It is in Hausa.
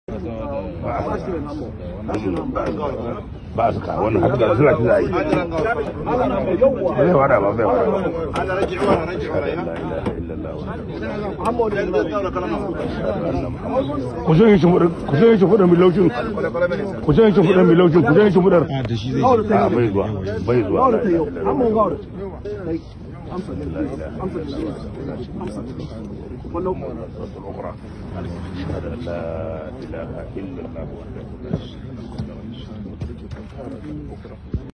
ba su ka wannan haka suna ci zai zai wada ba zai wada ku zo yin shimfiɗar milaucin ku zo yin shimfiɗar milaucin ku zo yin shimfiɗar bai zuwa الأخرى أشهد أن لا إله إلا الله وحده لا شريك له